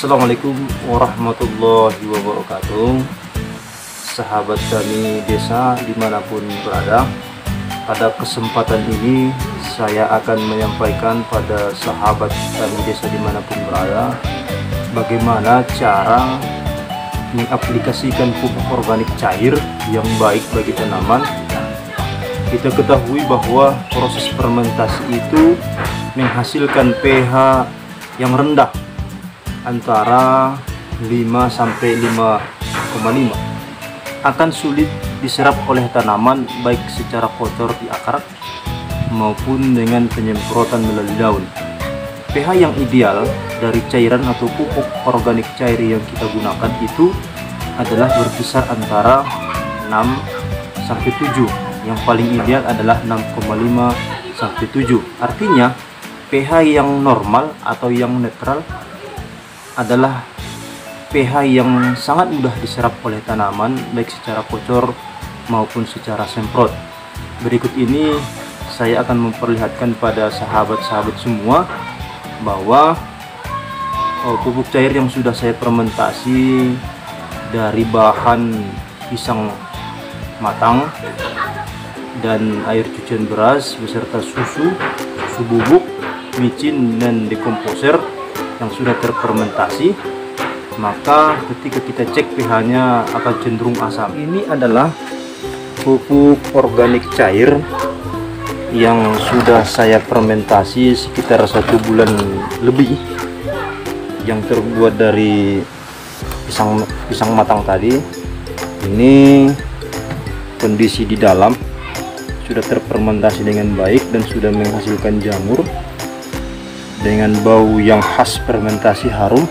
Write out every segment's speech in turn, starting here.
Assalamualaikum warahmatullahi wabarakatuh. Sahabat Tani Desa dimanapun berada, pada kesempatan ini saya akan menyampaikan pada sahabat Tani Desa dimanapun berada bagaimana cara mengaplikasikan pupuk organik cair yang baik bagi tanaman. Kita ketahui bahwa proses fermentasi itu menghasilkan pH yang rendah antara 5 sampai 5,5, akan sulit diserap oleh tanaman baik secara kotor di akar maupun dengan penyemprotan melalui daun. pH yang ideal dari cairan atau pupuk organik cair yang kita gunakan itu adalah berkisar antara 6 sampai 7. Yang paling ideal adalah 6,5 sampai 7. Artinya pH yang normal atau yang netral adalah pH yang sangat mudah diserap oleh tanaman baik secara kotor maupun secara semprot. Berikut ini saya akan memperlihatkan pada sahabat-sahabat semua bahwa pupuk cair yang sudah saya fermentasi dari bahan pisang matang dan air cucian beras beserta susu bubuk, micin dan dekomposer yang sudah terfermentasi, maka ketika kita cek pH-nya akan cenderung asam. Ini adalah pupuk organik cair yang sudah saya fermentasi sekitar 1 bulan lebih, yang terbuat dari pisang matang tadi. Ini kondisi di dalam sudah terfermentasi dengan baik dan sudah menghasilkan jamur dengan bau yang khas fermentasi harum.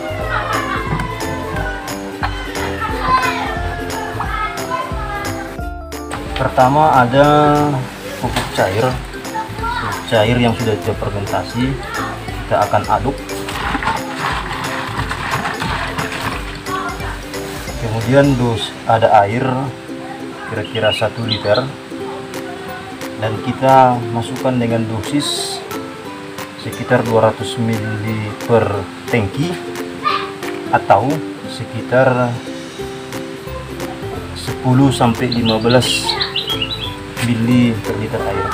Pertama ada pupuk cair yang sudah kita fermentasi, kita akan aduk. Kemudian ada air kira-kira 1 liter dan kita masukkan dengan dosis sekitar 200 ml per tangki atau sekitar 10 sampai 15 ml per liter air.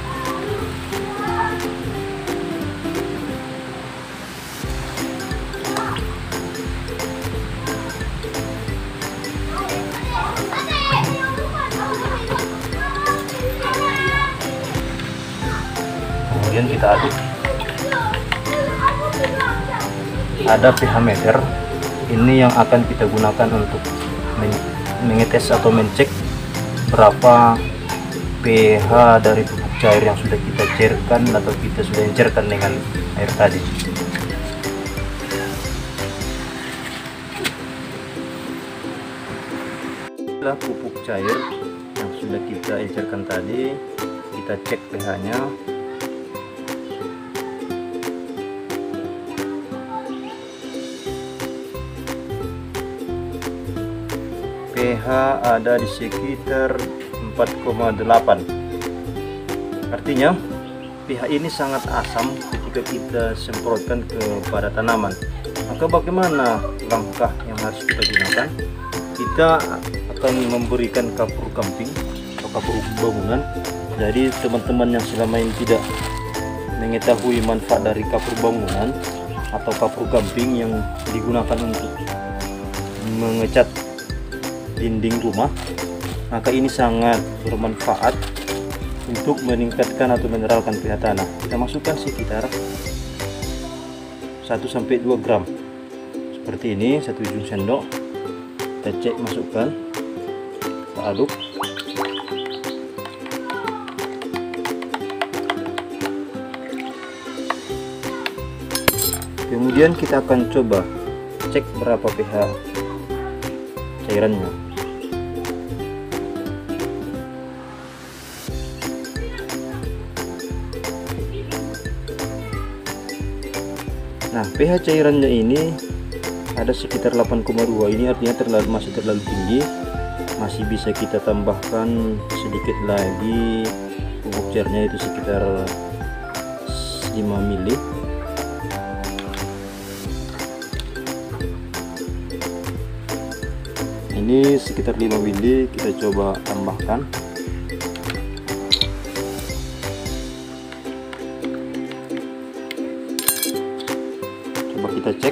Kemudian kita aduk. Ada pH meter, ini yang akan kita gunakan untuk mengetes atau mencek berapa pH dari pupuk cair yang sudah kita cairkan atau kita sudah cairkan dengan air tadi. Setelah pupuk cair yang sudah kita cairkan tadi, kita cek pH-nya. pH ada di sekitar 4,8. Artinya pH ini sangat asam ketika kita semprotkan kepada tanaman. Maka bagaimana langkah yang harus kita gunakan? Kita akan memberikan kapur gamping atau kapur bangunan. Jadi teman-teman yang selama ini tidak mengetahui manfaat dari kapur bangunan atau kapur gamping yang digunakan untuk mengecat dinding rumah, maka ini sangat bermanfaat untuk meningkatkan atau meneralkan pH tanah. Kita masukkan sekitar 1 sampai 2 gram seperti ini, 1 ujung sendok. Kita cek, masukkan, kita aduk. Kemudian kita akan coba cek berapa pH cairannya. Nah, pH cairannya ini ada sekitar 8,2. Ini artinya masih terlalu tinggi. Masih bisa kita tambahkan sedikit lagi pupuk cairnya, itu sekitar 5 ml. ini sekitar 5 mili, kita coba tambahkan. Coba kita cek.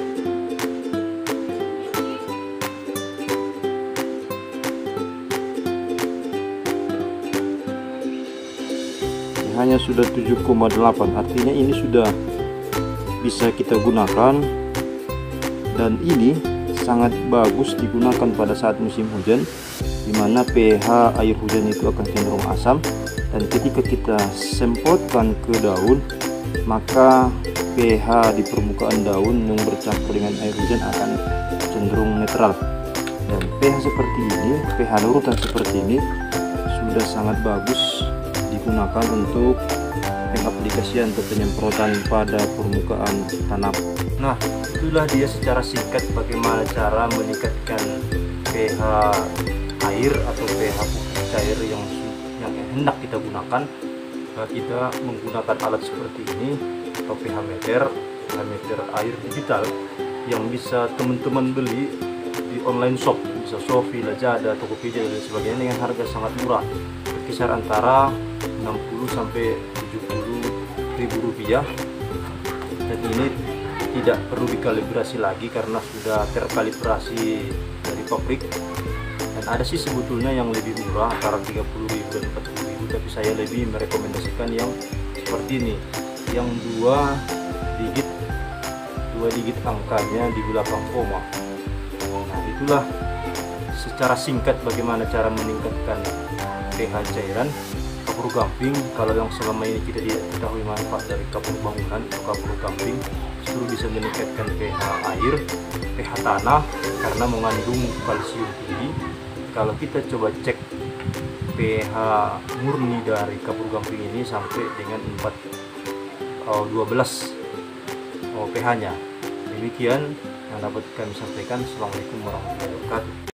Hanya sudah 7,8, artinya ini sudah bisa kita gunakan, dan ini sangat bagus digunakan pada saat musim hujan, dimana pH air hujan itu akan cenderung asam, dan ketika kita semprotkan ke daun, maka pH di permukaan daun yang bercampur dengan air hujan akan cenderung netral. Dan pH seperti ini, pH larutan seperti ini sudah sangat bagus digunakan untuk pengaplikasian atau penyemprotan pada permukaan tanam. Nah, itulah dia secara singkat bagaimana cara meningkatkan pH air atau pH pupuk cair yang hendak kita gunakan. Kita menggunakan alat seperti ini atau pH meter air digital yang bisa teman-teman beli di online shop, bisa Shopee, Lazada, Tokopedia dan sebagainya, dengan harga sangat murah, berkisar antara 60 sampai 70 ribu rupiah. Dan ini tidak perlu dikalibrasi lagi karena sudah terkalibrasi dari pabrik. Dan ada sih sebetulnya yang lebih murah antara 30.000 dan 40.000, tapi saya lebih merekomendasikan yang seperti ini, yang dua digit angkanya di belakang koma. Nah, itulah secara singkat bagaimana cara meningkatkan pH cairan kapur gamping. Kalau yang selama ini kita tidak ketahui manfaat dari kapur bangunan atau kapur gamping, justru bisa meningkatkan pH air, pH tanah karena mengandung kalsium tinggi. Kalau kita coba cek pH murni dari kapur gamping ini sampai dengan 12 pH-nya. Demikian yang dapat kami sampaikan. Assalamualaikum warahmatullahi wabarakatuh.